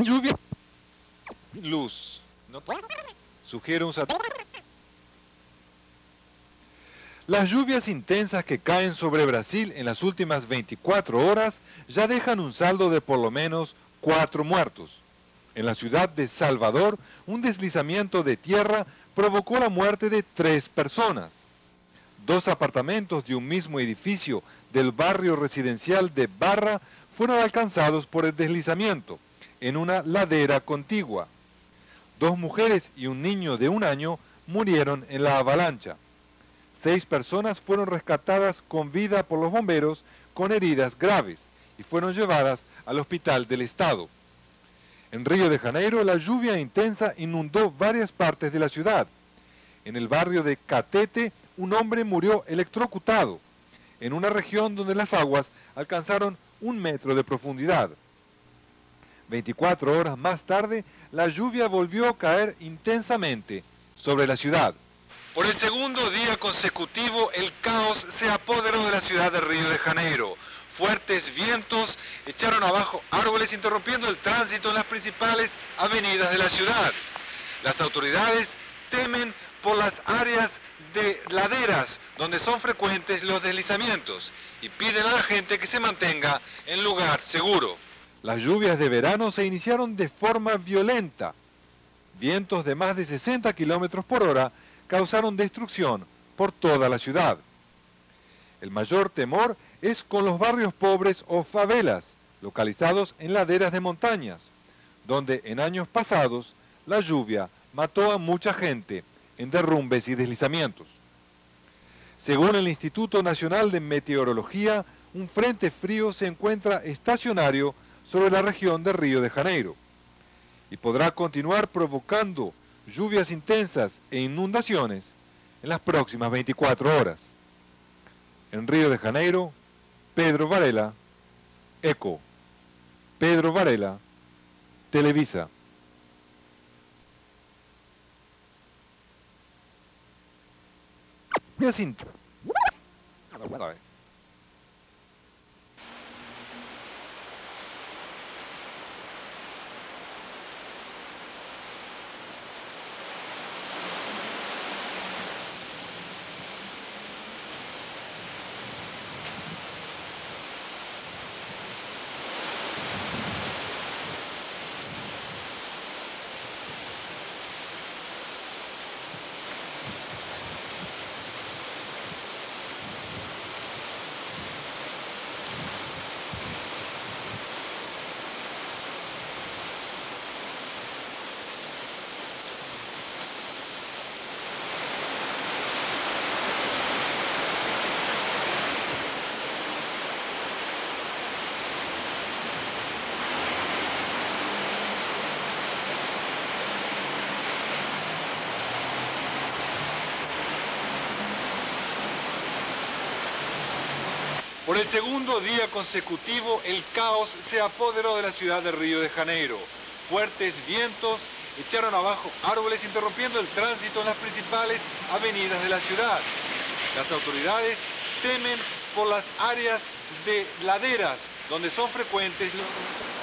Lluvia. Luz. No sugiere un satélite. Las lluvias intensas que caen sobre Brasil en las últimas 24 horas ya dejan un saldo de por lo menos 4 muertos. En la ciudad de Salvador, un deslizamiento de tierra provocó la muerte de 3 personas. 2 apartamentos de un mismo edificio del barrio residencial de Barra fueron alcanzados por el deslizamiento en una ladera contigua. 2 mujeres y un niño de 1 año murieron en la avalancha. 6 personas fueron rescatadas con vida por los bomberos con heridas graves y fueron llevadas al hospital del estado. En Río de Janeiro, la lluvia intensa inundó varias partes de la ciudad. En el barrio de Catete, un hombre murió electrocutado, en una región donde las aguas alcanzaron 1 metro de profundidad. 24 horas más tarde, la lluvia volvió a caer intensamente sobre la ciudad. Por el segundo día consecutivo, el caos se apoderó de la ciudad de Río de Janeiro. Fuertes vientos echaron abajo árboles, interrumpiendo el tránsito en las principales avenidas de la ciudad. Las autoridades temen por las áreas de laderas donde son frecuentes los deslizamientos y piden a la gente que se mantenga en lugar seguro. Las lluvias de verano se iniciaron de forma violenta. Vientos de más de 60 kilómetros por hora causaron destrucción por toda la ciudad. El mayor temor es con los barrios pobres o favelas, localizados en laderas de montañas, donde en años pasados la lluvia mató a mucha gente en derrumbes y deslizamientos. Según el Instituto Nacional de Meteorología, un frente frío se encuentra estacionario sobre la región de Río de Janeiro y podrá continuar provocando lluvias intensas e inundaciones en las próximas 24 horas. En Río de Janeiro, Pedro Varela, ECO. Pedro Varela, Televisa. Por el segundo día consecutivo, el caos se apoderó de la ciudad de Río de Janeiro. Fuertes vientos echaron abajo árboles, interrumpiendo el tránsito en las principales avenidas de la ciudad. Las autoridades temen por las áreas de laderas donde son frecuentes los